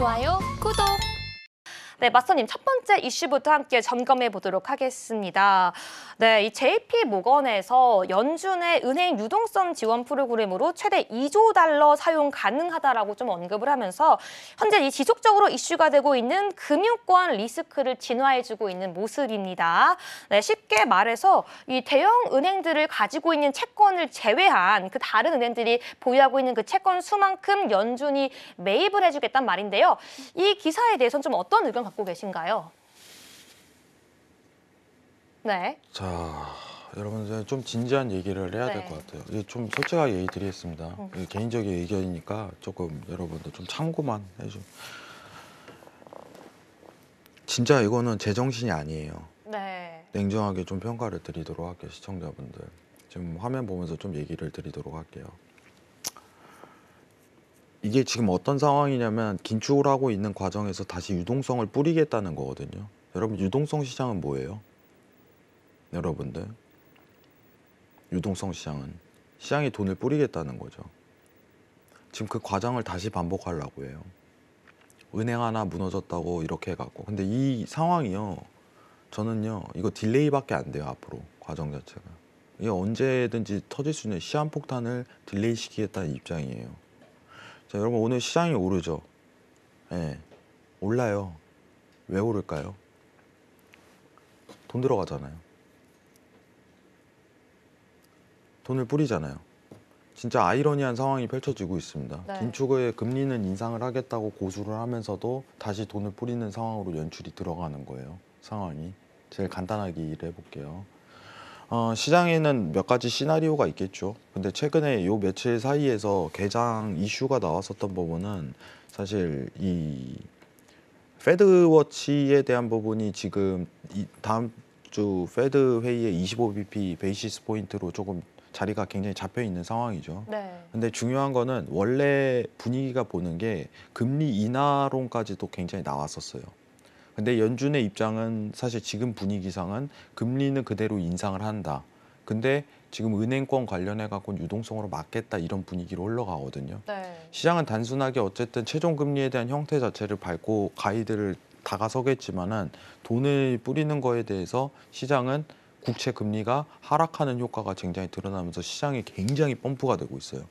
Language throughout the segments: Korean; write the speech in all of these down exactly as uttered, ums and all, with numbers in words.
좋아요, 구독! 네, 마스터님 첫 번째 이슈부터 함께 점검해 보도록 하겠습니다. 네, 이 제이피모건에서 연준의 은행 유동성 지원 프로그램으로 최대 이조 달러 사용 가능하다라고 좀 언급을 하면서 현재 이 지속적으로 이슈가 되고 있는 금융권 리스크를 진화해주고 있는 모습입니다. 네, 쉽게 말해서 이 대형 은행들을 가지고 있는 채권을 제외한 그 다른 은행들이 보유하고 있는 그 채권 수만큼 연준이 매입을 해주겠단 말인데요. 이 기사에 대해서는 좀 어떤 의견 갖고 계신가요? 네. 자, 여러분 이제 좀 진지한 얘기를 해야 될 네. 것 같아요. 이게 좀 솔직하게 얘기 드리겠습니다. 음. 이게 개인적인 의견이니까 조금 여러분들 좀 참고만 해줘. 진짜 이거는 제정신이 아니에요. 네. 냉정하게 좀 평가를 드리도록 할게요, 시청자분들. 지금 화면 보면서 좀 얘기를 드리도록 할게요. 이게 지금 어떤 상황이냐면 긴축을 하고 있는 과정에서 다시 유동성을 뿌리겠다는 거거든요. 여러분, 유동성 시장은 뭐예요? 여러분들, 유동성 시장은 시장에 돈을 뿌리겠다는 거죠. 지금 그 과정을 다시 반복하려고 해요. 은행 하나 무너졌다고 이렇게 해갖고. 근데 이 상황이요, 저는요 이거 딜레이밖에 안 돼요. 앞으로 과정 자체가 이게 언제든지 터질 수 있는 시한폭탄을 딜레이 시키겠다는 입장이에요. 자, 여러분, 오늘 시장이 오르죠. 예, 네, 올라요. 왜 오를까요? 돈 들어가잖아요. 돈을 뿌리잖아요. 진짜 아이러니한 상황이 펼쳐지고 있습니다. 네. 긴축의 금리는 인상을 하겠다고 고수를 하면서도 다시 돈을 뿌리는 상황으로 연출이 들어가는 거예요. 상황이. 제일 간단하게 일을 해볼게요. 어, 시장에는 몇 가지 시나리오가 있겠죠. 근데 최근에 요 며칠 사이에서 개장 이슈가 나왔었던 부분은 사실 이 패드워치에 대한 부분이 지금 이 다음 주 패드 회의에 이십오 비피 베이시스 포인트로 조금 자리가 굉장히 잡혀 있는 상황이죠. 네. 근데 중요한 거는 원래 분위기가 보는 게 금리 인하론까지도 굉장히 나왔었어요. 근데 연준의 입장은 사실 지금 분위기상은 금리는 그대로 인상을 한다. 근데 지금 은행권 관련해 갖고 유동성으로 막겠다, 이런 분위기로 흘러가거든요. 네. 시장은 단순하게 어쨌든 최종 금리에 대한 형태 자체를 밟고 가이드를 다가서겠지만은 돈을 뿌리는 거에 대해서 시장은 국채 금리가 하락하는 효과가 굉장히 드러나면서 시장이 굉장히 펌프가 되고 있어요.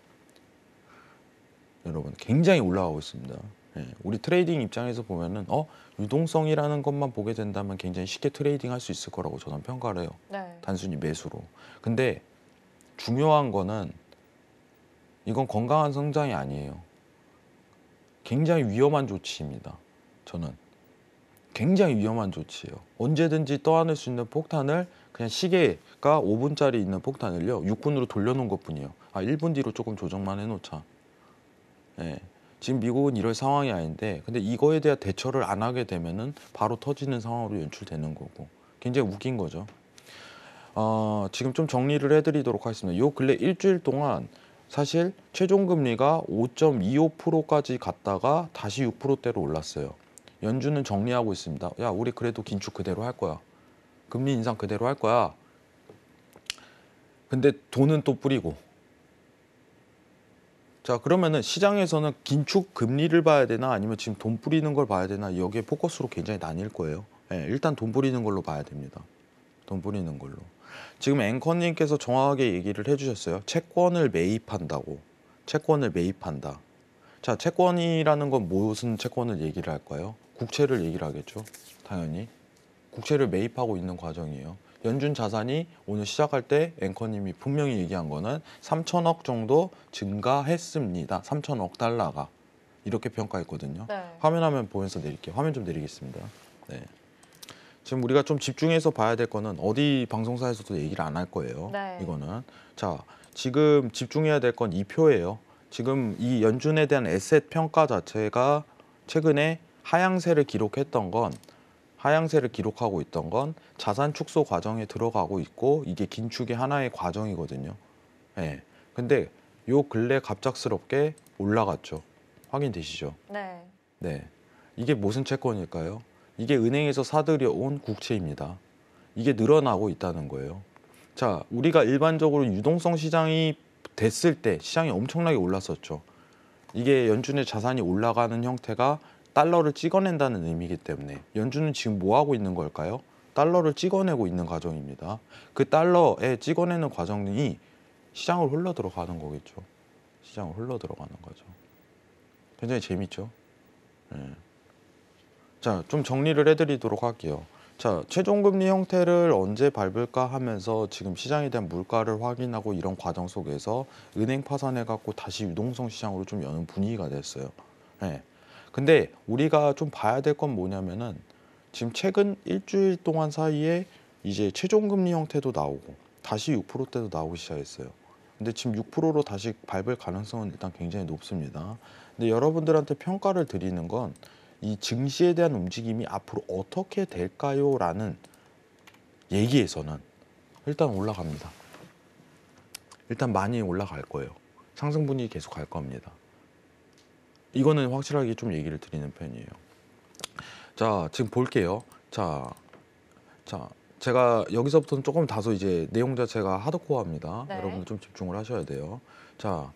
여러분, 굉장히 올라가고 있습니다. 예, 우리 트레이딩 입장에서 보면은 어 유동성이라는 것만 보게 된다면 굉장히 쉽게 트레이딩 할 수 있을 거라고 저는 평가를 해요. 네. 단순히 매수로. 근데 중요한 거는 이건 건강한 성장이 아니에요. 굉장히 위험한 조치입니다. 저는 굉장히 위험한 조치예요. 언제든지 떠안을 수 있는 폭탄을 그냥 시계가 오 분짜리 있는 폭탄을요 육 분으로 돌려놓은 것뿐이에요. 아, 일 분 뒤로 조금 조정만 해놓자. 예. 지금 미국은 이럴 상황이 아닌데, 근데 이거에 대한 대처를 안 하게 되면은 바로 터지는 상황으로 연출되는 거고, 굉장히 웃긴 거죠. 어, 지금 좀 정리를 해드리도록 하겠습니다. 요 근래 일주일 동안 사실 최종 금리가 오 점 이오 퍼센트까지 갔다가 다시 육 퍼센트대로 올랐어요. 연준은 정리하고 있습니다. 야, 우리 그래도 긴축 그대로 할 거야. 금리 인상 그대로 할 거야. 근데 돈은 또 뿌리고. 자, 그러면은 시장에서는 긴축 금리를 봐야 되나 아니면 지금 돈 뿌리는 걸 봐야 되나, 여기에 포커스로 굉장히 나뉠 거예요. 예, 일단 돈 뿌리는 걸로 봐야 됩니다. 돈 뿌리는 걸로. 지금 앵커님께서 정확하게 얘기를 해주셨어요. 채권을 매입한다고. 채권을 매입한다. 자, 채권이라는 건 무슨 채권을 얘기를 할까요? 국채를 얘기를 하겠죠. 당연히. 국채를 매입하고 있는 과정이에요. 연준 자산이 오늘 시작할 때 앵커님이 분명히 얘기한 거는 삼천억 정도 증가했습니다. 삼천억 달러가. 이렇게 평가했거든요. 네. 화면 화면 보면서 내릴게요. 화면 좀 내리겠습니다. 네. 지금 우리가 좀 집중해서 봐야 될 거는 어디 방송사에서도 얘기를 안 할 거예요. 네. 이거는. 자, 지금 집중해야 될 건 이 표예요. 지금 이 연준에 대한 에셋 평가 자체가 최근에 하향세를 기록했던 건, 하향세를 기록하고 있던 건 자산 축소 과정에 들어가고 있고, 이게 긴축의 하나의 과정이거든요. 예. 근데 요 근래 갑작스럽게 올라갔죠. 확인되시죠? 네. 네. 이게 무슨 채권일까요? 이게 은행에서 사들여온 국채입니다. 이게 늘어나고 있다는 거예요. 자, 우리가 일반적으로 유동성 시장이 됐을 때 시장이 엄청나게 올랐었죠. 이게 연준의 자산이 올라가는 형태가 달러를 찍어낸다는 의미이기 때문에 연준은 지금 뭐 하고 있는 걸까요? 달러를 찍어내고 있는 과정입니다. 그 달러에 찍어내는 과정이 시장을 흘러 들어가는 거겠죠. 시장을 흘러 들어가는 거죠. 굉장히 재밌죠. 네. 자, 좀 정리를 해드리도록 할게요. 자, 최종금리 형태를 언제 밟을까 하면서 지금 시장에 대한 물가를 확인하고 이런 과정 속에서 은행 파산해갖고 다시 유동성 시장으로 좀 여는 분위기가 됐어요. 네. 근데 우리가 좀 봐야 될 건 뭐냐면은 지금 최근 일주일 동안 사이에 이제 최종금리 형태도 나오고 다시 육 퍼센트대도 나오기 시작했어요. 근데 지금 육 퍼센트로 다시 밟을 가능성은 일단 굉장히 높습니다. 근데 여러분들한테 평가를 드리는 건 이 증시에 대한 움직임이 앞으로 어떻게 될까요? 라는 얘기에서는 일단 올라갑니다. 일단 많이 올라갈 거예요. 상승 분위기 계속 갈 겁니다. 이거는 확실하게 좀 얘기를 드리는 편이에요. 자, 지금 볼게요. 자, 자, 제가 여기서부터는 조금 다소 이제 내용 자체가 하드코어합니다. 네. 여러분들 좀 집중을 하셔야 돼요. 자,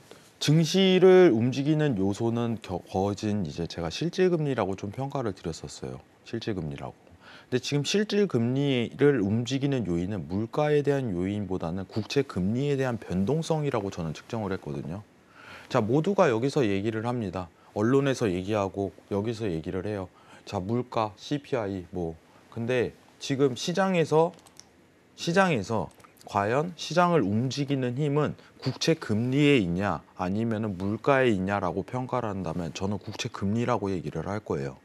증시를 움직이는 요소는 겨, 거진 이제 제가 실질금리라고 좀 평가를 드렸었어요. 실질금리라고. 근데 지금 실질금리를 움직이는 요인은 물가에 대한 요인보다는 국채금리에 대한 변동성이라고 저는 측정을 했거든요. 자, 모두가 여기서 얘기를 합니다. 언론에서 얘기하고 여기서 얘기를 해요. 자, 물가, 씨피아이 뭐. 근데 지금 시장에서 시장에서 과연 시장을 움직이는 힘은 국채 금리에 있냐 아니면은 물가에 있냐라고 평가를 한다면 저는 국채 금리라고 얘기를 할 거예요.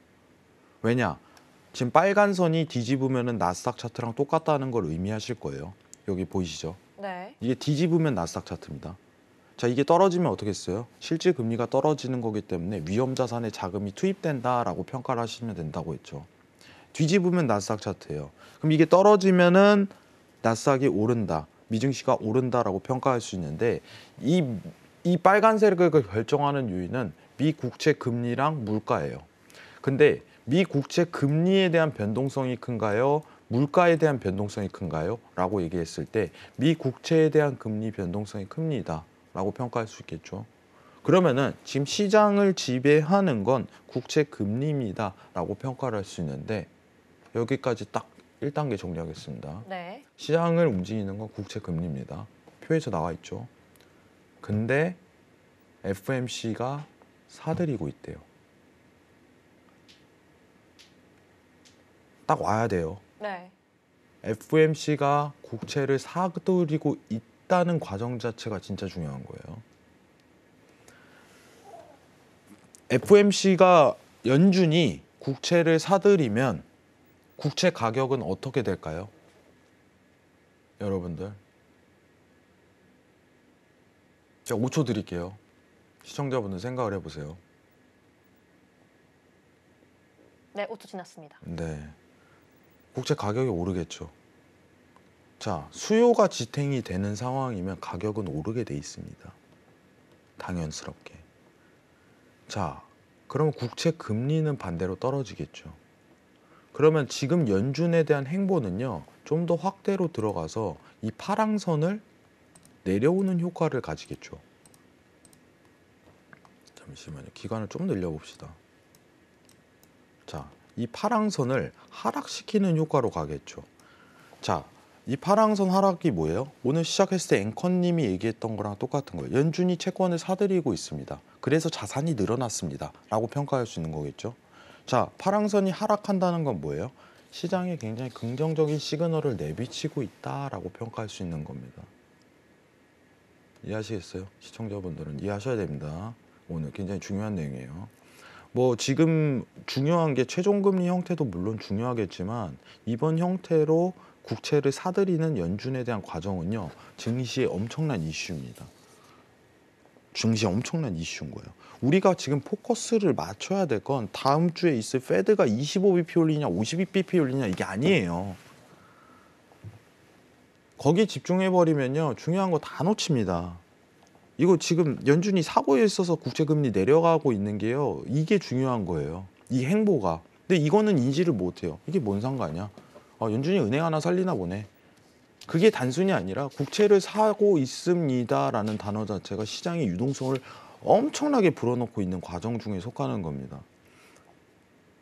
왜냐? 지금 빨간 선이 뒤집으면은 나스닥 차트랑 똑같다는 걸 의미하실 거예요. 여기 보이시죠? 네. 이게 뒤집으면 나스닥 차트입니다. 자, 이게 떨어지면 어떻게 했어요? 실질 금리가 떨어지는 거기 때문에 위험 자산에 자금이 투입된다라고 평가를 하시면 된다고 했죠. 뒤집으면 나스닥 차트예요. 그럼 이게 떨어지면은 나스닥이 오른다, 미증시가 오른다라고 평가할 수 있는데 이, 이 빨간색을 결정하는 요인은 미 국채 금리랑 물가예요. 근데 미 국채 금리에 대한 변동성이 큰가요? 물가에 대한 변동성이 큰가요? 라고 얘기했을 때 미 국채에 대한 금리 변동성이 큽니다. 라고 평가할 수 있겠죠. 그러면은 지금 시장을 지배하는 건 국채 금리입니다. 라고 평가를 할 수 있는데 여기까지 딱 일 단계 정리하겠습니다. 네. 시장을 움직이는 건 국채 금리입니다. 표에서 나와 있죠. 근데 에프오엠씨가 사들이고 있대요. 딱 와야 돼요. 네. 에프오엠씨가 국채를 사들이고 있다는 과정 자체가 진짜 중요한 거예요. 에프오엠씨가 연준이 국채를 사들이면 국채 가격은 어떻게 될까요? 여러분들. 제가 오 초 드릴게요. 시청자분들 생각을 해보세요. 네, 오 초 지났습니다. 네. 국채 가격이 오르겠죠. 자, 수요가 지탱이 되는 상황이면 가격은 오르게 돼 있습니다. 당연스럽게. 자, 그러면 국채 금리는 반대로 떨어지겠죠. 그러면 지금 연준에 대한 행보는요, 좀 더 확대로 들어가서 이 파랑선을 내려오는 효과를 가지겠죠. 잠시만요. 기간을 좀 늘려봅시다. 자, 이 파랑선을 하락시키는 효과로 가겠죠. 자, 이 파랑선 하락이 뭐예요? 오늘 시작했을 때 앵커님이 얘기했던 거랑 똑같은 거예요. 연준이 채권을 사들이고 있습니다. 그래서 자산이 늘어났습니다. 라고 평가할 수 있는 거겠죠. 자, 파랑선이 하락한다는 건 뭐예요? 시장에 굉장히 긍정적인 시그널을 내비치고 있다라고 평가할 수 있는 겁니다. 이해하시겠어요? 시청자분들은 이해하셔야 됩니다. 오늘 굉장히 중요한 내용이에요. 뭐 지금 중요한 게 최종금리 형태도 물론 중요하겠지만 이번 형태로 국채를 사들이는 연준에 대한 과정은요, 증시의 엄청난 이슈입니다. 증시의 엄청난 이슈인 거예요. 우리가 지금 포커스를 맞춰야 될 건 다음 주에 있을 페드가 이십오 비피 올리냐 오십이 비피 올리냐 이게 아니에요. 거기에 집중해버리면요, 중요한 거 다 놓칩니다. 이거 지금 연준이 사고에 있어서 국채금리 내려가고 있는 게요, 이게 중요한 거예요. 이 행보가. 근데 이거는 인지를 못해요. 이게 뭔 상관이야? 아, 연준이 은행 하나 살리나 보네. 그게 단순히 아니라 국채를 사고 있습니다라는 단어 자체가 시장의 유동성을 엄청나게 불어넣고 있는 과정 중에 속하는 겁니다.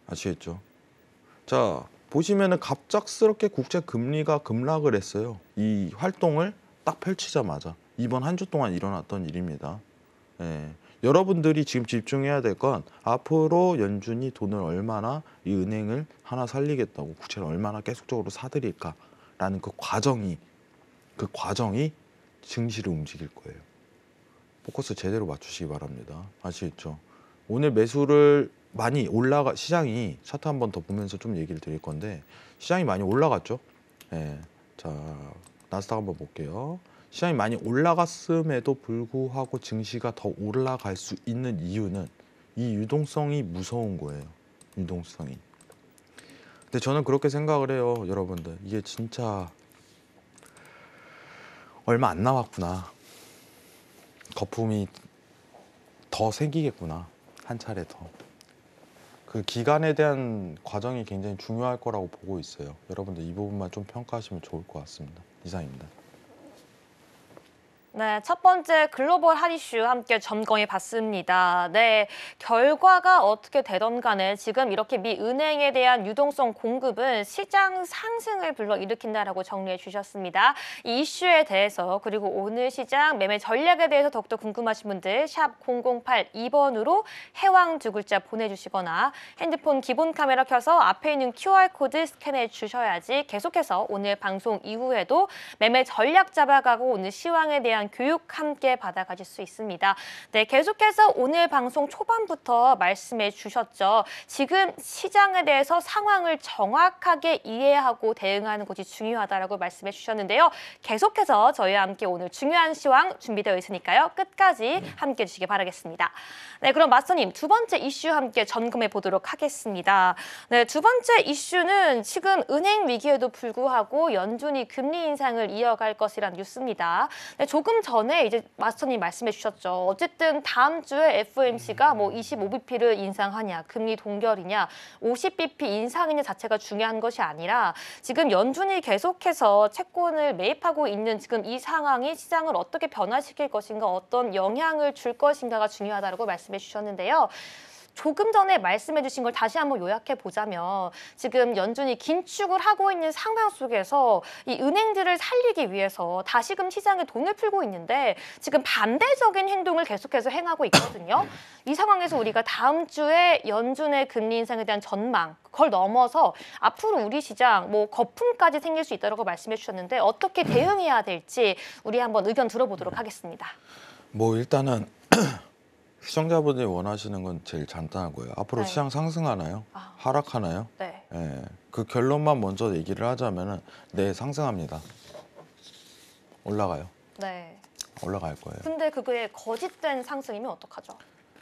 아시겠죠? 자, 보시면은 갑작스럽게 국채 금리가 급락을 했어요. 이 활동을 딱 펼치자마자 이번 한 주 동안 일어났던 일입니다. 예. 여러분들이 지금 집중해야 될 건 앞으로 연준이 돈을 얼마나 이 은행을 하나 살리겠다고 국채를 얼마나 계속적으로 사들일까라는 그 과정이 그 과정이 증시를 움직일 거예요. 포커스 제대로 맞추시기 바랍니다. 아시겠죠? 오늘 매수를 많이 올라가 시장이 차트 한 번 더 보면서 좀 얘기를 드릴 건데 시장이 많이 올라갔죠. 예. 자, 나스닥 한번 볼게요. 시장이 많이 올라갔음에도 불구하고 증시가 더 올라갈 수 있는 이유는 이 유동성이 무서운 거예요. 유동성이. 근데 저는 그렇게 생각을 해요, 여러분들. 이게 진짜 얼마 안 남았구나. 거품이 더 생기겠구나. 한 차례 더. 그 기간에 대한 과정이 굉장히 중요할 거라고 보고 있어요. 여러분들 이 부분만 좀 평가하시면 좋을 것 같습니다. 이상입니다. 네, 첫 번째 글로벌 핫 이슈 함께 점검해 봤습니다. 네, 결과가 어떻게 되던 간에 지금 이렇게 미 은행에 대한 유동성 공급은 시장 상승을 불러일으킨다라고 정리해 주셨습니다. 이 이슈에 대해서 그리고 오늘 시장 매매 전략에 대해서 더욱더 궁금하신 분들 샵 공공팔 번으로 해왕 두 글자 보내주시거나 핸드폰 기본 카메라 켜서 앞에 있는 큐알코드 스캔해 주셔야지 계속해서 오늘 방송 이후에도 매매 전략 잡아가고 오늘 시황에 대한 교육 함께 받아가실 수 있습니다. 네, 계속해서 오늘 방송 초반부터 말씀해 주셨죠. 지금 시장에 대해서 상황을 정확하게 이해하고 대응하는 것이 중요하다라고 말씀해 주셨는데요. 계속해서 저희와 함께 오늘 중요한 시황 준비되어 있으니까요. 끝까지 함께 해주시기 바라겠습니다. 네, 그럼 마스터님 두 번째 이슈 함께 점검해 보도록 하겠습니다. 네, 두 번째 이슈는 지금 은행 위기에도 불구하고 연준이 금리 인상을 이어갈 것이란 뉴스입니다. 네, 조금 전에 이제 마스터님 말씀해 주셨죠. 어쨌든 다음 주에 에프오엠씨가 뭐 이십오 비피를 인상하냐, 금리 동결이냐, 오십 비피 인상이냐 자체가 중요한 것이 아니라 지금 연준이 계속해서 채권을 매입하고 있는 지금 이 상황이 시장을 어떻게 변화시킬 것인가, 어떤 영향을 줄 것인가가 중요하다고 말씀해 주셨는데요. 조금 전에 말씀해 주신 걸 다시 한번 요약해 보자면 지금 연준이 긴축을 하고 있는 상황 속에서 이 은행들을 살리기 위해서 다시금 시장에 돈을 풀고 있는데 지금 반대적인 행동을 계속해서 행하고 있거든요. 이 상황에서 우리가 다음 주에 연준의 금리 인상에 대한 전망, 그걸 넘어서 앞으로 우리 시장 뭐 거품까지 생길 수 있다고 말씀해 주셨는데 어떻게 대응해야 될지 우리 한번 의견 들어보도록 하겠습니다. 뭐 일단은 시청자분들이 원하시는 건 제일 간단하고요. 앞으로 네. 시장 상승하나요? 아. 하락하나요? 네. 예, 그 결론만 먼저 얘기를 하자면은 네, 상승합니다. 올라가요. 네. 올라갈 거예요. 근데 그게 거짓된 상승이면 어떡하죠?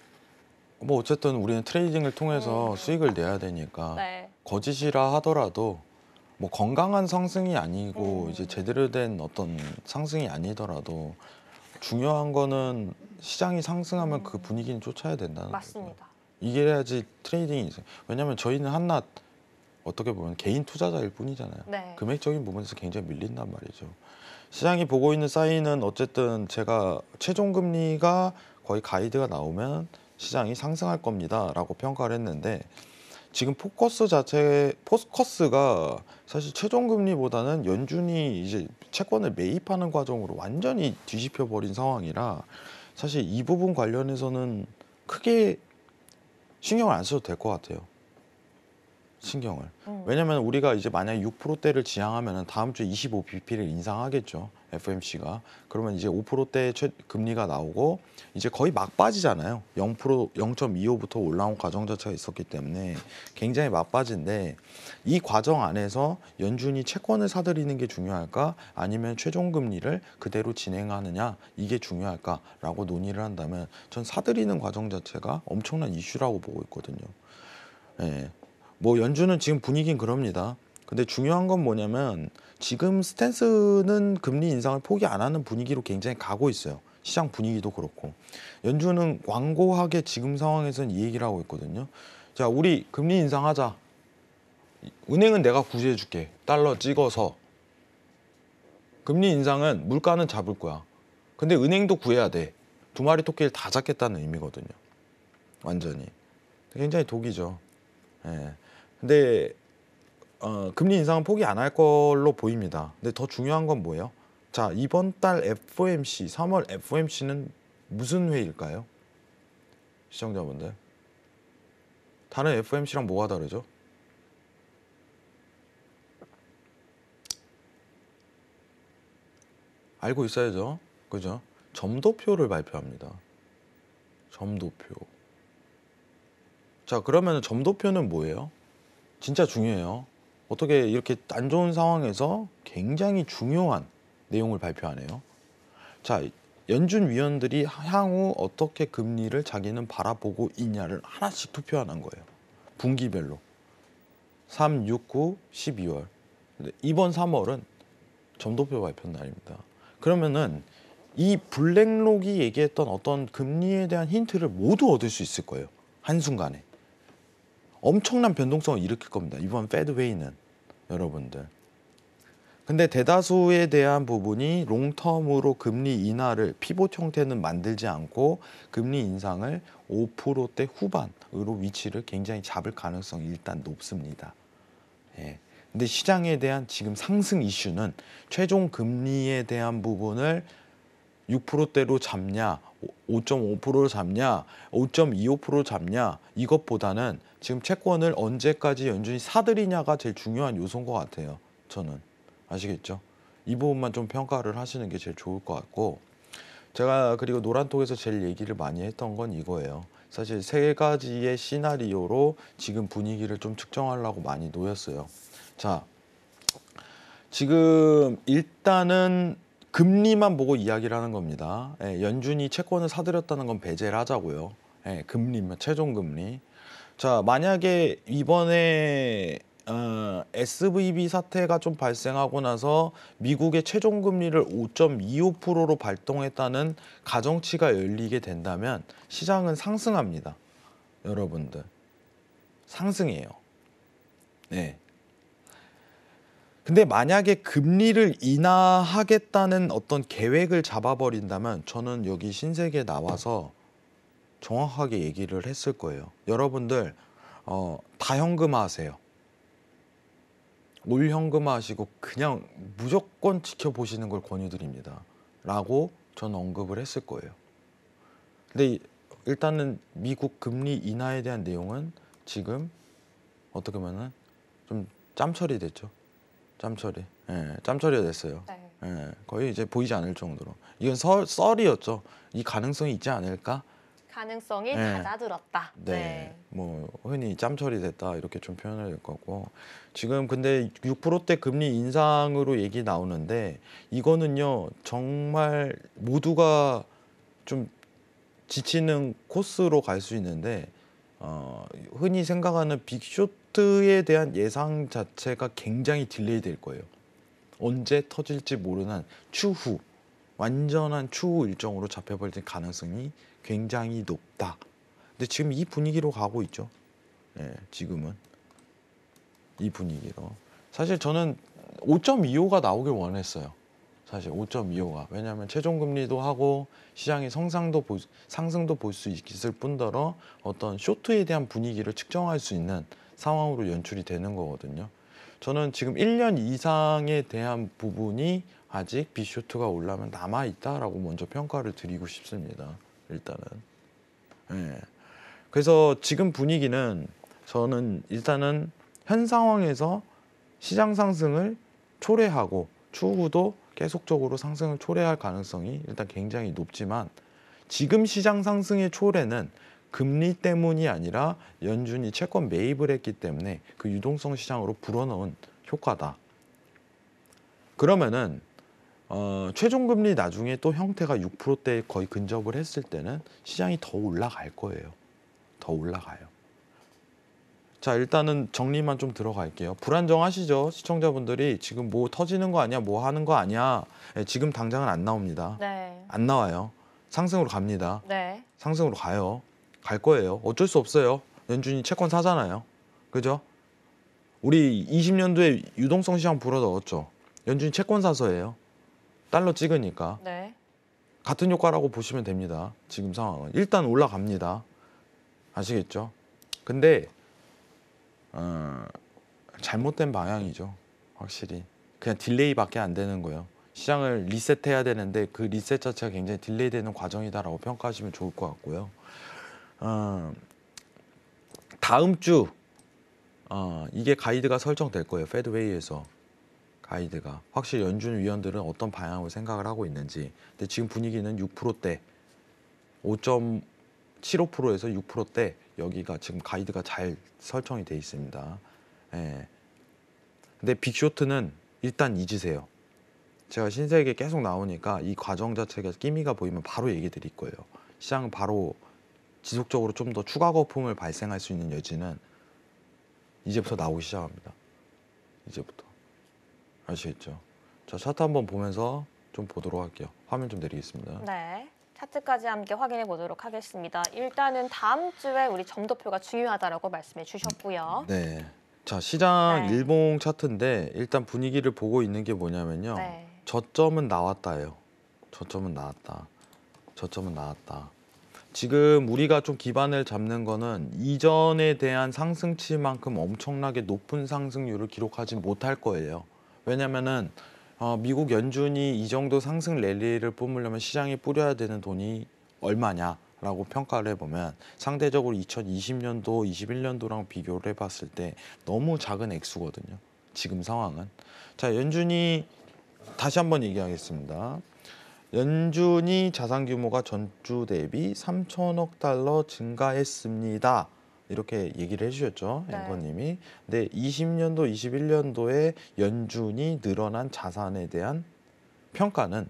뭐 어쨌든 우리는 트레이딩을 통해서 음. 수익을 내야 되니까 네. 거짓이라 하더라도 뭐 건강한 상승이 아니고 음. 이제 제대로 된 어떤 상승이 아니더라도 중요한 거는 시장이 상승하면 음. 그 분위기는 쫓아야 된다는 거죠. 맞습니다. 이게 해야지 트레이딩이 있어요. 왜냐하면 저희는 한낱 어떻게 보면 개인 투자자일 뿐이잖아요. 네. 금액적인 부분에서 굉장히 밀린단 말이죠. 시장이 보고 있는 사인은 어쨌든 제가 최종 금리가 거의 가이드가 나오면 시장이 상승할 겁니다라고 평가를 했는데 지금 포커스 자체 포커스가 사실 최종 금리보다는 연준이 이제 채권을 매입하는 과정으로 완전히 뒤집혀 버린 상황이라 사실 이 부분 관련해서는 크게 신경을 안 써도 될 것 같아요. 신경을. 음. 왜냐면 우리가 이제 만약에 육 퍼센트대를 지향하면은 다음 주에 이십오 비피를 인상하겠죠. 에프오엠씨가. 그러면 이제 오 퍼센트대 최, 금리가 나오고 이제 거의 막 빠지잖아요. 영 퍼센트 영 점 이오부터 올라온 과정 자체가 있었기 때문에 굉장히 막빠진데 이 과정 안에서 연준이 채권을 사들이는 게 중요할까 아니면 최종 금리를 그대로 진행하느냐 이게 중요할까라고 논의를 한다면 전 사들이는 과정 자체가 엄청난 이슈라고 보고 있거든요. 예. 뭐 연준은 지금 분위기는 그럽니다. 근데 중요한 건 뭐냐면 지금 스탠스는 금리 인상을 포기 안 하는 분위기로 굉장히 가고 있어요. 시장 분위기도 그렇고. 연준은 완고하게 지금 상황에서는 이 얘기를 하고 있거든요. 자, 우리 금리 인상하자. 은행은 내가 구제해 줄게. 달러 찍어서. 금리 인상은 물가는 잡을 거야. 근데 은행도 구해야 돼. 두 마리 토끼를 다 잡겠다는 의미거든요. 완전히. 굉장히 독이죠. 예. 근데 어, 금리 인상은 포기 안 할 걸로 보입니다. 근데 더 중요한 건 뭐예요? 자, 이번 달 에프오엠씨, 삼월 에프오엠씨는 무슨 회의일까요? 시청자분들. 다른 에프오엠씨랑 뭐가 다르죠? 알고 있어야죠. 그죠? 점도표를 발표합니다. 점도표. 자, 그러면 점도표는 뭐예요? 진짜 중요해요. 어떻게 이렇게 안 좋은 상황에서 굉장히 중요한 내용을 발표하네요. 자, 연준 위원들이 향후 어떻게 금리를 자기는 바라보고 있냐를 하나씩 투표하는 거예요. 분기별로. 삼, 육, 구, 십이월. 근데 이번 삼월은 점도표 발표 날입니다. 그러면은 이 블랙록이 얘기했던 어떤 금리에 대한 힌트를 모두 얻을 수 있을 거예요. 한순간에. 엄청난 변동성을 일으킬 겁니다. 이번 페드 회의는 여러분들. 근데 대다수에 대한 부분이 롱텀으로 금리 인하를 피봇 형태는 만들지 않고 금리 인상을 오 퍼센트대 후반으로 위치를 굉장히 잡을 가능성이 일단 높습니다. 예. 근데 시장에 대한 지금 상승 이슈는 최종 금리에 대한 부분을 육 퍼센트대로 잡냐, 오 점 오 퍼센트로 잡냐, 오 점 이오 퍼센트로 잡냐 이것보다는 지금 채권을 언제까지 연준이 사들이냐가 제일 중요한 요소인 것 같아요. 저는. 아시겠죠? 이 부분만 좀 평가를 하시는 게 제일 좋을 것 같고, 제가 그리고 노란톡에서 제일 얘기를 많이 했던 건 이거예요. 사실 세 가지의 시나리오로 지금 분위기를 좀 측정하려고 많이 놓였어요. 자, 지금 일단은 금리만 보고 이야기를 하는 겁니다. 예, 연준이 채권을 사들였다는 건 배제를 하자고요. 예, 금리만, 최종 금리. 자, 만약에 이번에 어, 에스브이비 사태가 좀 발생하고 나서 미국의 최종 금리를 오 점 이오 퍼센트로 발동했다는 가정치가 열리게 된다면 시장은 상승합니다. 여러분들. 상승해요. 네. 근데 만약에 금리를 인하하겠다는 어떤 계획을 잡아버린다면 저는 여기 신세계에 나와서 정확하게 얘기를 했을 거예요. 여러분들 어, 다 현금화하세요. 올 현금화하시고 그냥 무조건 지켜보시는 걸 권유드립니다. 라고 저는 언급을 했을 거예요. 근데 일단은 미국 금리 인하에 대한 내용은 지금 어떻게 보면은 좀 짬처리 됐죠. 짬처리. 예, 짬처리가 됐어요. 네. 예, 거의 이제 보이지 않을 정도로. 이건 썰, 썰이었죠. 이 가능성이 있지 않을까? 가능성이 네. 잦아들었다. 네, 네. 뭐 흔히 짬처리 됐다 이렇게 좀 표현을 될 거고, 지금 근데 육 퍼센트대 금리 인상으로 얘기 나오는데 이거는요 정말 모두가 좀 지치는 코스로 갈 수 있는데 어, 흔히 생각하는 빅쇼트에 대한 예상 자체가 굉장히 딜레이 될 거예요. 언제 터질지 모르는 추후, 완전한 추후 일정으로 잡혀버릴 가능성이 굉장히 높다. 근데 지금 이 분위기로 가고 있죠. 예, 지금은 이 분위기로. 사실 저는 오 점 이오가 나오길 원했어요. 사실 오 점 이오가. 왜냐하면 최종 금리도 하고 시장의 성장도 볼, 상승도 볼 수 있을 뿐더러 어떤 쇼트에 대한 분위기를 측정할 수 있는 상황으로 연출이 되는 거거든요. 저는 지금 일 년 이상에 대한 부분이 아직 빅쇼트가 올라면 남아있다라고 먼저 평가를 드리고 싶습니다. 일단은. 예. 그래서 지금 분위기는 저는 일단은 현 상황에서 시장 상승을 초래하고 추후도 계속적으로 상승을 초래할 가능성이 일단 굉장히 높지만, 지금 시장 상승의 초래는 금리 때문이 아니라 연준이 채권 매입을 했기 때문에 그 유동성 시장으로 불어넣은 효과다. 그러면은 어, 최종 금리 나중에 또 형태가 육 퍼센트대에 거의 근접을 했을 때는 시장이 더 올라갈 거예요. 더 올라가요. 자, 일단은 정리만 좀 들어갈게요. 불안정하시죠? 시청자분들이 지금 뭐 터지는 거 아니야? 뭐 하는 거 아니야? 예, 지금 당장은 안 나옵니다. 네. 안 나와요. 상승으로 갑니다. 네. 상승으로 가요. 갈 거예요. 어쩔 수 없어요. 연준이 채권 사잖아요. 그죠? 우리 이십 년도에 유동성 시장 불어 넣었죠. 연준이 채권 사서예요. 달러 찍으니까. 네. 같은 효과라고 보시면 됩니다. 지금 상황은. 일단 올라갑니다. 아시겠죠? 근데 어, 잘못된 방향이죠. 확실히 그냥 딜레이밖에 안 되는 거예요. 시장을 리셋해야 되는데 그 리셋 자체가 굉장히 딜레이되는 과정이다라고 평가하시면 좋을 것 같고요. 어, 다음 주 어, 이게 가이드가 설정될 거예요. 페드웨이에서 가이드가 확실히 연준 위원들은 어떤 방향으로 생각을 하고 있는지. 근데 지금 분위기는 육 퍼센트대 오 점 칠오 퍼센트에서 육 퍼센트대 여기가 지금 가이드가 잘 설정이 돼 있습니다. 예. 근데 빅쇼트는 일단 잊으세요. 제가 신세계 계속 나오니까 이 과정 자체가 끼미가 보이면 바로 얘기 드릴 거예요. 시장은 바로 지속적으로 좀 더 추가 거품을 발생할 수 있는 여지는 이제부터 나오기 시작합니다. 이제부터. 아시겠죠? 자, 차트 한번 보면서 좀 보도록 할게요. 화면 좀 내리겠습니다. 네. 차트까지 함께 확인해 보도록 하겠습니다. 일단은 다음 주에 우리 점도표가 중요하다라고 말씀해 주셨고요. 네. 자, 시장 네. 일봉 차트인데 일단 분위기를 보고 있는 게 뭐냐면요. 네. 저점은 나왔다예요. 저점은 나왔다. 저점은 나왔다. 지금 우리가 좀 기반을 잡는 거는 이전에 대한 상승치만큼 엄청나게 높은 상승률을 기록하지 못할 거예요. 왜냐면은 어, 미국 연준이 이 정도 상승 랠리를 뿜으려면 시장이 뿌려야 되는 돈이 얼마냐라고 평가를 해보면 상대적으로 이천이십 년도, 이십일 년도랑 비교를 해봤을 때 너무 작은 액수거든요. 지금 상황은. 자, 연준이 다시 한번 얘기하겠습니다. 연준이 자산 규모가 전주 대비 삼천억 달러 증가했습니다. 이렇게 얘기를 해주셨죠, 네. 앵커님이. 근데 이십 년도, 이십일 년도에 연준이 늘어난 자산에 대한 평가는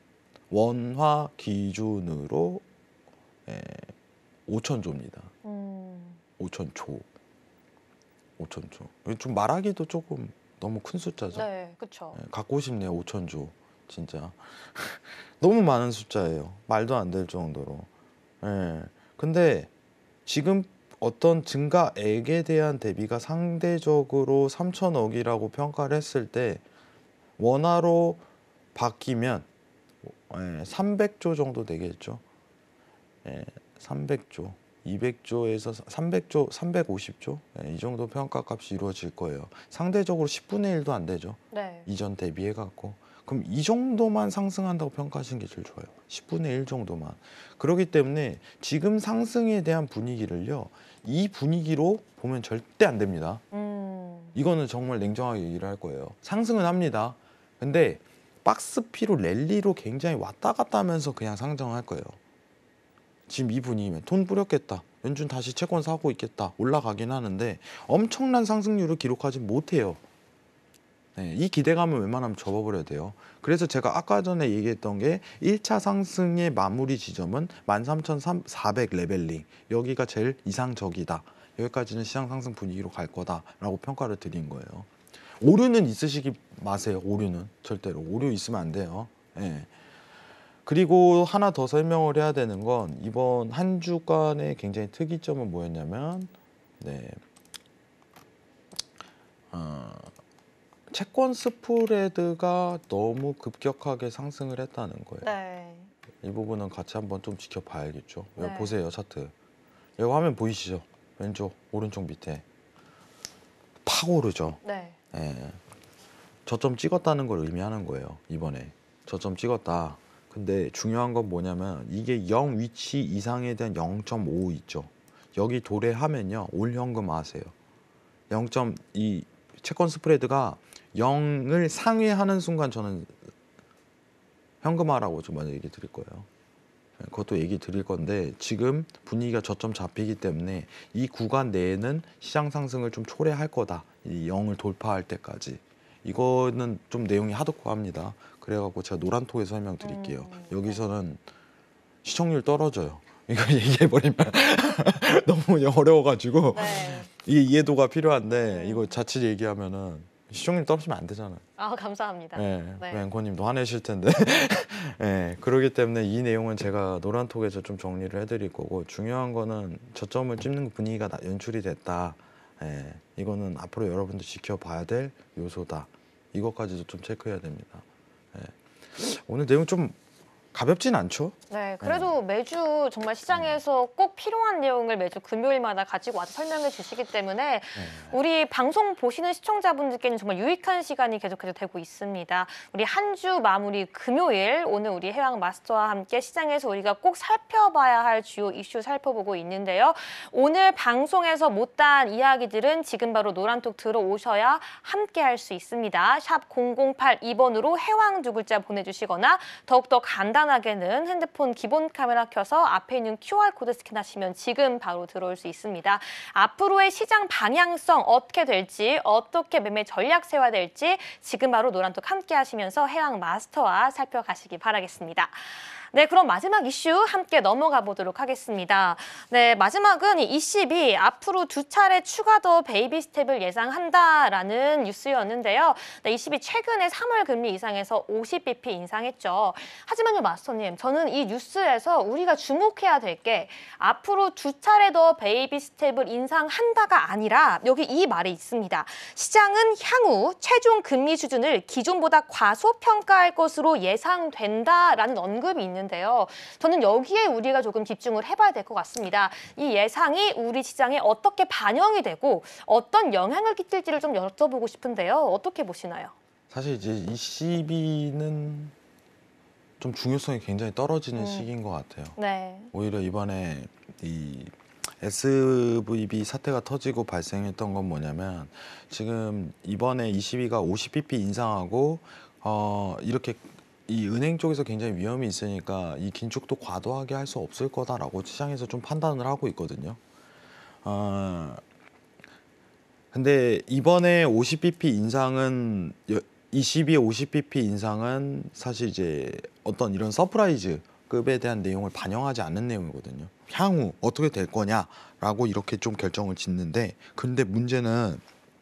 원화 기준으로 에, 오천조입니다. 음. 오천조. 오천조. 좀 말하기도 조금 너무 큰 숫자죠. 네, 그렇죠. 예, 갖고 싶네요. 오천조. 진짜 너무 많은 숫자예요. 말도 안 될 정도로. 예. 근데 지금 어떤 증가액에 대한 대비가 상대적으로 삼천억이라고 평가를 했을 때 원화로 바뀌면 예, 삼백조 정도 되겠죠. 예, 삼백조, 이백조에서 삼백조, 삼백오십조 예, 이 정도 평가값이 이루어질 거예요. 상대적으로 십분의 일도 안 되죠. 네. 이전 대비해 갖고. 그럼 이 정도만 상승한다고 평가하시는 게 제일 좋아요. 십분의 일 정도만. 그렇기 때문에 지금 상승에 대한 분위기를요. 이 분위기로 보면 절대 안 됩니다. 음. 이거는 정말 냉정하게 얘기를 할 거예요. 상승은 합니다. 근데 박스피로 랠리로 굉장히 왔다 갔다 하면서 그냥 상승할 거예요. 지금 이 분위기면 돈 뿌렸겠다. 연준 다시 채권 사고 있겠다. 올라가긴 하는데 엄청난 상승률을 기록하지 못해요. 네, 이 기대감을 웬만하면 접어버려야 돼요. 그래서 제가 아까 전에 얘기했던 게 일 차 상승의 마무리 지점은 만 삼천사백 레벨링. 여기가 제일 이상적이다. 여기까지는 시장 상승 분위기로 갈 거다라고 평가를 드린 거예요. 오류는 있으시기 마세요. 오류는 절대로. 오류 있으면 안 돼요. 네. 그리고 하나 더 설명을 해야 되는 건 이번 한 주간의 굉장히 특이점은 뭐였냐면 네. 어, 채권 스프레드가 너무 급격하게 상승을 했다는 거예요. 네. 이 부분은 같이 한번 좀 지켜봐야겠죠. 네. 여기 보세요, 차트. 여기 화면 보이시죠? 왼쪽, 오른쪽 밑에 팍 오르죠. 네. 예. 저점 찍었다는 걸 의미하는 거예요. 이번에 저점 찍었다. 근데 중요한 건 뭐냐면 이게 영 위치 이상에 대한 영 점 오 있죠. 여기 도래하면요, 올 현금화하세요. 영 점 이 채권 스프레드가 영을 상회하는 순간 저는 현금화라고 좀 먼저 얘기 드릴 거예요. 그것도 얘기 드릴 건데 지금 분위기가 저점 잡히기 때문에 이 구간 내에는 시장 상승을 좀 초래할 거다. 이 영을 돌파할 때까지. 이거는 좀 내용이 하드코어합니다. 그래갖고 제가 노란톡에 설명드릴게요. 음, 여기서는 시청률 떨어져요. 이거 얘기해버리면 너무 어려워가지고 네. 이게 이해도가 필요한데 음. 이거 자칫 얘기하면은 시청률 떨어지면 안 되잖아요. 아, 감사합니다. 네, 네. 그 앵커님도 화내실 텐데. 네, 그렇기 때문에 이 내용은 제가 노란톡에서 좀 정리를 해드릴 거고 중요한 거는 저점을 찍는 분위기가 나- 연출이 됐다. 네, 이거는 앞으로 여러분들 지켜봐야 될 요소다. 이것까지도 좀 체크해야 됩니다. 네. 오늘 내용 좀 가볍진 않죠. 네, 그래도 매주 정말 시장에서 꼭 필요한 내용을 매주 금요일마다 가지고 와서 설명해 주시기 때문에 네. 우리 방송 보시는 시청자분들께는 정말 유익한 시간이 계속해서 되고 있습니다. 우리 한 주 마무리 금요일 오늘 우리 해왕 마스터와 함께 시장에서 우리가 꼭 살펴봐야 할 주요 이슈 살펴보고 있는데요. 오늘 방송에서 못다한 이야기들은 지금 바로 노란톡 들어오셔야 함께 할 수 있습니다. 샵 공공팔이 번으로 해왕 두 글자 보내주시거나 더욱더 간단하게는 핸드폰 기본 카메라 켜서 앞에 있는 큐알코드 스캔하시면 지금 바로 들어올 수 있습니다. 앞으로의 시장 방향성 어떻게 될지, 어떻게 매매 전략 세워야 될지 지금 바로 노란톡 함께 하시면서 해왕 마스터와 살펴가시기 바라겠습니다. 네, 그럼 마지막 이슈 함께 넘어가 보도록 하겠습니다. 네, 마지막은 이 이십이 앞으로 두 차례 추가 더 베이비 스텝을 예상한다라는 뉴스였는데요. 네, 이십이 최근에 삼월 금리 인상에서 오십 비피 인상했죠. 하지만요, 마스터님, 저는 이 뉴스에서 우리가 주목해야 될 게 앞으로 두 차례 더 베이비 스텝을 인상한다가 아니라 여기 이 말이 있습니다. 시장은 향후 최종 금리 수준을 기존보다 과소평가할 것으로 예상된다라는 언급이 있는 데요. 저는 여기에 우리가 조금 집중을 해봐야 될 것 같습니다. 이 예상이 우리 시장에 어떻게 반영이 되고 어떤 영향을 끼칠지를 좀 여쭤보고 싶은데요. 어떻게 보시나요? 사실 이제 이십이는 좀 중요성이 굉장히 떨어지는 음. 시기인 것 같아요. 네. 오히려 이번에 이 에스브이비 사태가 터지고 발생했던 건 뭐냐면 지금 이번에 이십이가 오십 비피 인상하고 어 이렇게 이 은행 쪽에서 굉장히 위험이 있으니까 이 긴축도 과도하게 할 수 없을 거다라고 시장에서 좀 판단을 하고 있거든요. 어, 근데 이번에 오십 비피 인상은 이십이 오십 비피 인상은 사실 이제 어떤 이런 서프라이즈 급에 대한 내용을 반영하지 않는 내용이거든요. 향후 어떻게 될 거냐라고 이렇게 좀 결정을 짓는데 근데 문제는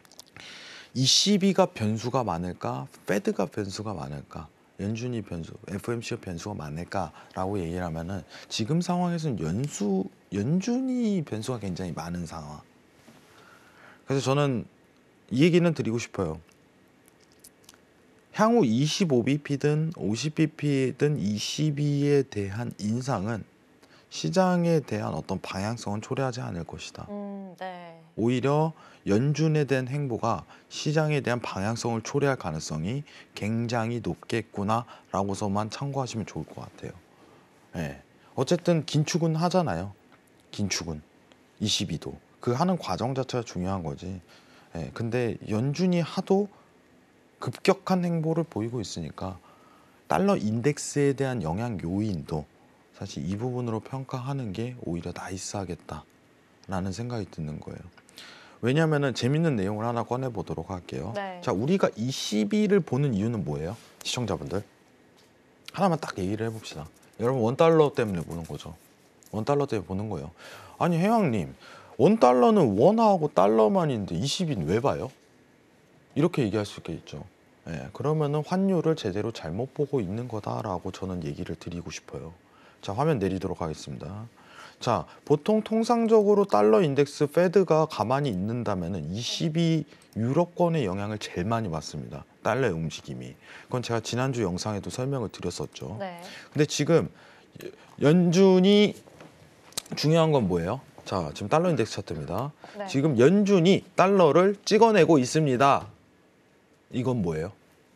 이십이가 변수가 많을까? 페드가 변수가 많을까? 연준이 변수, 에프오엠씨가 변수가 많을까라고 얘기를 하면은 지금 상황에서는 연수, 연준이 변수가 굉장히 많은 상황. 그래서 저는 이 얘기는 드리고 싶어요. 향후 이십오 비피든 오십 비피든 이십이에 대한 인상은 시장에 대한 어떤 방향성은 초래하지 않을 것이다. 음, 네. 오히려 연준에 대한 행보가 시장에 대한 방향성을 초래할 가능성이 굉장히 높겠구나라고서만 참고하시면 좋을 것 같아요. 예. 어쨌든 긴축은 하잖아요. 긴축은 이십이도 그 하는 과정 자체가 중요한 거지. 예. 근데 연준이 하도 급격한 행보를 보이고 있으니까 달러 인덱스에 대한 영향 요인도 사실 이 부분으로 평가하는 게 오히려 나이스하겠다라는 생각이 드는 거예요. 왜냐하면 재밌는 내용을 하나 꺼내보도록 할게요. 네. 자, 우리가 이십이를 보는 이유는 뭐예요? 시청자분들 하나만 딱 얘기를 해봅시다. 여러분 원달러 때문에 보는 거죠. 원달러 때문에 보는 거예요. 아니 해왕님 원달러는 원화하고 달러만인데 이십이는 왜 봐요? 이렇게 얘기할 수 있겠죠. 예, 그러면은 환율을 제대로 잘못 보고 있는 거다라고 저는 얘기를 드리고 싶어요. 자, 화면 내리도록 하겠습니다. 자, 보통 통상적으로 달러 인덱스 페드가 가만히 있는다면은 이십이 유럽권의 영향을 제일 많이 받습니다. 달러의 움직임이. 그건 제가 지난주 영상에도 설명을 드렸었죠. 네. 근데 지금 연준이 중요한 건 뭐예요? 자, 지금 달러 인덱스 차트입니다. 네. 지금 연준이 달러를 찍어내고 있습니다. 이건 뭐예요?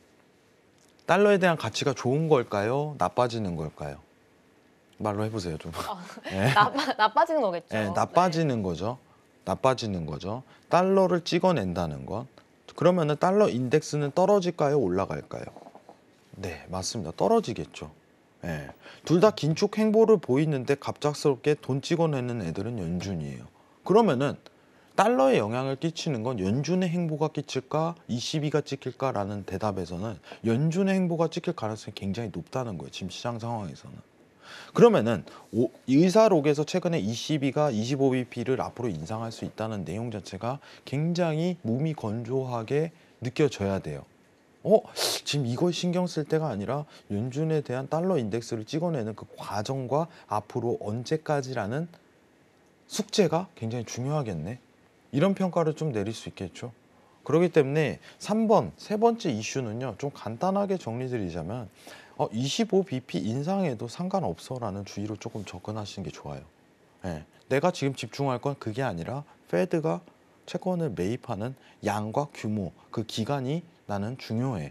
달러에 대한 가치가 좋은 걸까요? 나빠지는 걸까요? 말로 해보세요 좀. 네. 나빠, 나빠지는 거겠죠. 네, 나빠지는 거죠. 나빠지는 거죠. 달러를 찍어낸다는 건. 그러면은 달러 인덱스는 떨어질까요? 올라갈까요? 네, 맞습니다. 떨어지겠죠. 네. 둘 다 긴축 행보를 보이는데 갑작스럽게 돈 찍어내는 애들은 연준이에요. 그러면은 달러에 영향을 끼치는 건 연준의 행보가 끼칠까, 이십이가 찍힐까라는 대답에서는 연준의 행보가 찍힐 가능성이 굉장히 높다는 거예요. 지금 시장 상황에서는. 그러면은 오, 의사록에서 최근에 이십이가 이십오 비피를 앞으로 인상할 수 있다는 내용 자체가 굉장히 몸이 건조하게 느껴져야 돼요. 어? 지금 이걸 신경 쓸 때가 아니라 연준에 대한 달러 인덱스를 찍어내는 그 과정과 앞으로 언제까지라는 숙제가 굉장히 중요하겠네. 이런 평가를 좀 내릴 수 있겠죠. 그렇기 때문에 삼 번, 세 번째 이슈는요. 좀 간단하게 정리드리자면 어, 이십오 비피 인상해도 상관없어라는 주의로 조금 접근하시는 게 좋아요. 예, 내가 지금 집중할 건 그게 아니라 페드가 채권을 매입하는 양과 규모, 그 기간이 나는 중요해.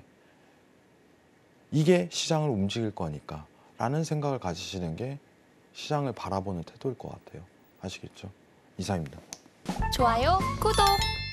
이게 시장을 움직일 거니까 라는 생각을 가지시는 게 시장을 바라보는 태도일 것 같아요. 아시겠죠? 이상입니다. 좋아요, 구독.